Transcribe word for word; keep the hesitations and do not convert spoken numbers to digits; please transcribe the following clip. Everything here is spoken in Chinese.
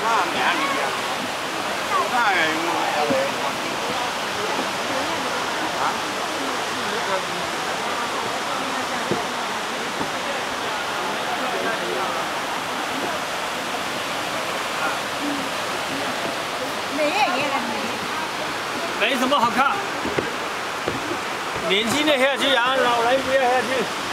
没什么好看，年轻的下去啊，老人不要下去。